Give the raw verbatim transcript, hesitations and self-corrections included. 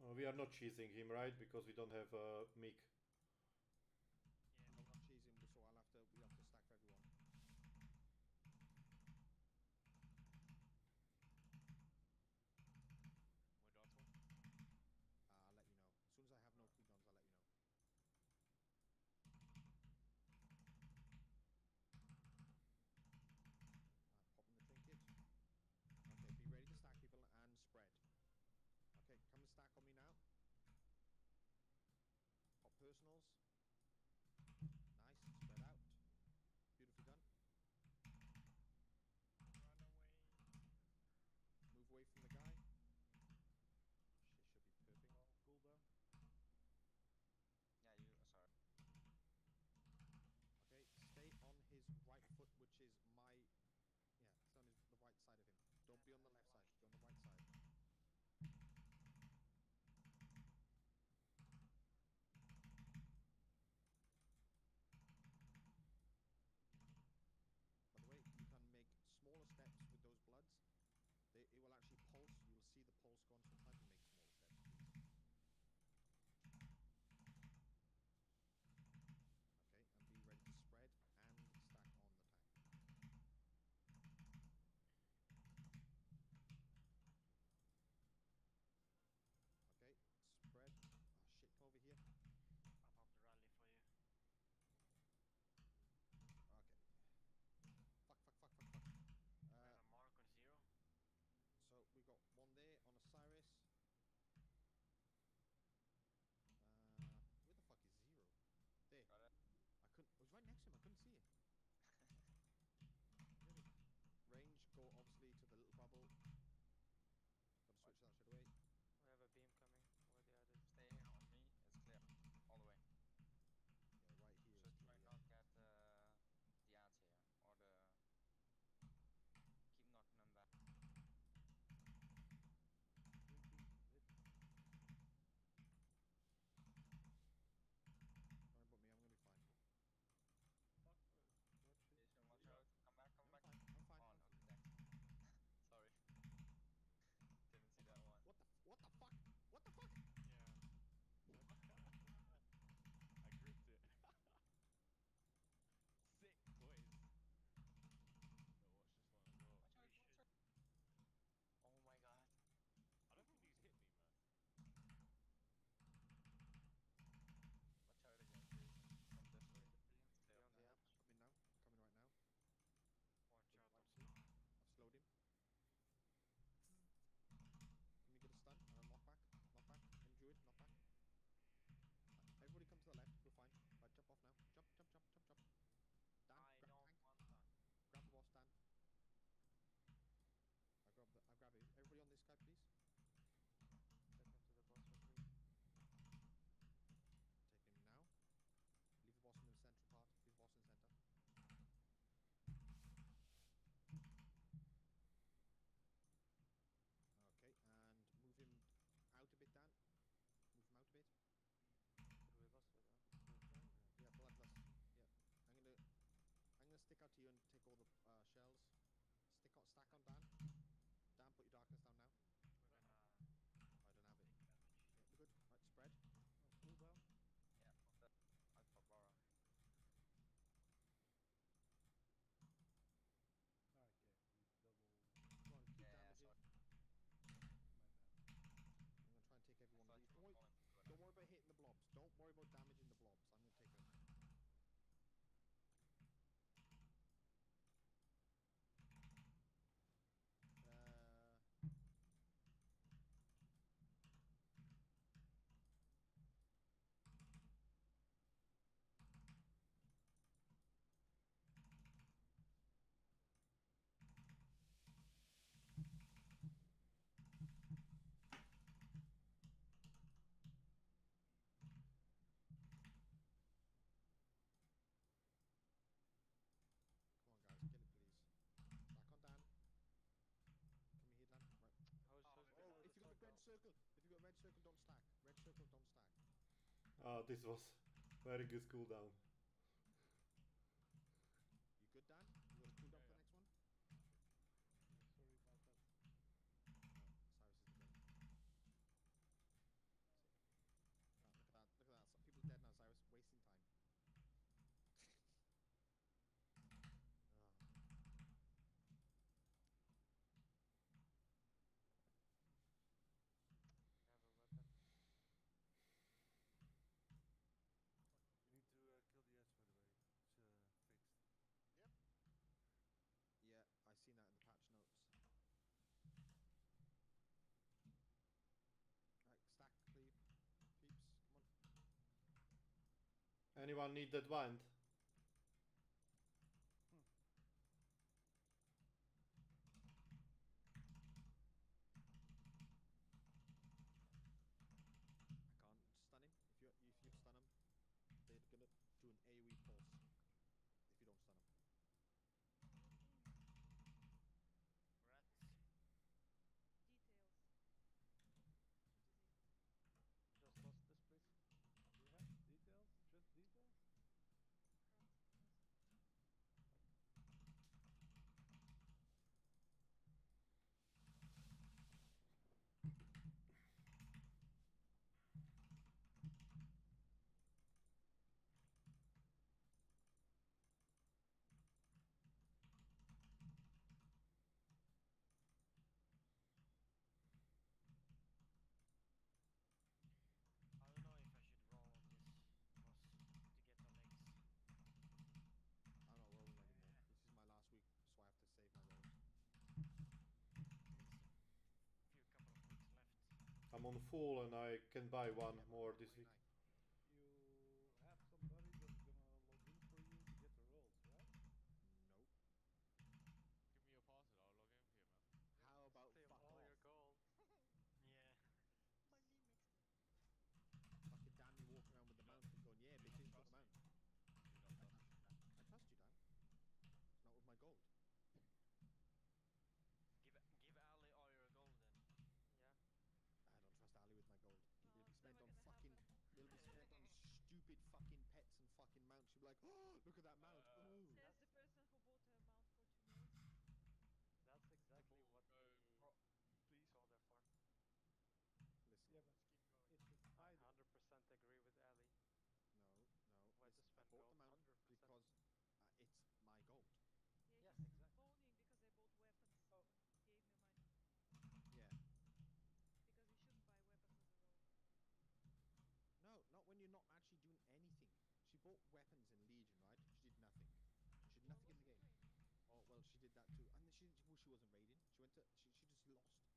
Uh, we are not cheesing him, right? Because we don't have uh, Mick. Yeah, I'm not cheesing, so I'll have to. We have to stack for everyone. When dots one? Uh, I'll let you know. As soon as I have no cooldowns, I'll let you know. Uh, popping the trinket. Okay, be ready to stack people and spread. Okay, come and stack on me now. Pop personals. Nice, spread out. Beautifully done. Run away. Move away from the guy. Shit should be perfect. Cooldown. Yeah, you. Sorry. Okay, stay on his right foot, which is my. Yeah, stay on his, the right side of him. Don't be on the left side. Be on the right side. By the way, you can make smaller steps with those bloods. They, it will actually pulse. You will see the pulse go on. So try to make smaller steps, please. Okay, and be ready to spread and stack on the tank. Okay, spread. Oh shit, come over here. I'll pop the rally for you. Okay. Fuck, fuck, fuck, fuck, fuck. I Uh, have a mark on zero. so we got one there on Osiris. Uh, where the fuck is zero? There. Got it. I couldn't. It was right next to him. I couldn't see it. Range, go obviously to the little bubble. Gotta switch that straight away. We have a beam coming. Already added. Stay on me. It's clear. All the way. Yeah, right here. Just is try the, uh, not get uh, the ads here or the. Keep knocking them back. Don't worry about me. I'm gonna be fine. Fuck. Uh, watch it. Jason, watch out. Come back, come I'm back. fine. I'm fine. Oh, I'm no, fine. there. Sorry. Didn't see that one. What the? What the fuck? What the fuck? Yeah. I gripped it. Sick, boys. Yo, watch this one as well. Watch out, We watch should- out. Oh my god. I don't think these hit me, man. Watch out again, please. From this way. Stay on the Uh, app. I'm coming now. I'm coming right now. Watch out on Watch spawn. I've slowed him. Can we get a stun? Uh, knock back. Knock back. And druid. Knock back. Uh, everybody come to the left. We're fine. Right, jump off now. Jump, jump, jump, jump, jump. Dan, I grab don't tank. want that. Grab the boss, Dan. I grab the. I grab it. Everybody on this guy, please. Step into the boss for free. Take him now. Leave the boss in the central part. Leave the boss in the center. Okay, and move him out a bit, Dan. Move him out a bit. Bloodlust with them. Yeah, bloodlust. Yeah, I'm gonna, I'm gonna stick out to you and take all the uh, shells. Stick on, stack on Dan. Dan, put your darkness down now. We're gonna I don't have it. take damage. Yeah, we're good. Right, spread. Oh, cooldown. Yeah, pop that. I'll pop Laura. Okay, we double. Come on, keep Yeah, yeah, damaging. sorry. My bad. I'm gonna try and take I everyone. thought Don't you were worry, going to don't worry about hitting the blobs. Don't worry about damaging the blobs. I'm gonna take them. Uh, come on, guys, get it, please. Back on Dan. Come here, Dan. Right. How's, Oh, how's we the- got- Oh, if you got a red circle, if you got a red circle, don't stack. Red circle, don't stack. Ah, this was very good cooldown. You good, Dan? You got a cooldown Yeah, for the yeah. next one? Sorry about that. Cyrus is the gun. Anyone need that wand? I can't stun him. If you if you stun him, they're gonna do an AoE pulse. If you don't stun him. Rats. Details. What Just is it? lost this, please. Do you have details? Just details? Crust. Crust. I don't know if I should roll on this boss to get the legs. I'm not rolling anymore. This is my last week, so I have to save my rolls. There's a few couple of weeks left. I'm on full and I can buy one Yeah, but more not this mine, week. I- You have somebody that's gonna log in for you to get the rolls, right? Nope. Give me your password, I'll log in for you, man. How about Steal fuck all off? your gold. Yeah. My limit. Fucking damn you walking around with the mount and going, yeah, Do you bitches, not got the trust mount. Do you not trust me? I trust you, Dan. Not with my gold. Give give Ali all your gold then. Yeah. I don't trust Ali with my gold. Well, It'll be it's spent never on gonna fucking. happen. It'll be spent on stupid fucking pets and fucking mounts. She'll be like, oh, look at that mount. Uh, Ooh. Says the person who bought a mount for two mils. That's exactly Ball, what go. we Please. go there for. Listen. Yeah, but Just keep going. it's a I spider. one hundred percent agree with Ali. No, no. Why to Listen, I spend bought gold? the mount one hundred percent. because uh, it's my gold. Yeah, Yes, he's exactly. moaning because I bought weapons Oh. when he gave me money. Yeah. Because you shouldn't buy weapons with the gold. No, not when you're not actually doing anything. She bought weapons in Legion, right? She did nothing. She did Well, nothing in the wasn't game. raining. Oh well, she did that too, and then she well, she wasn't raiding. She went to she, she just lost.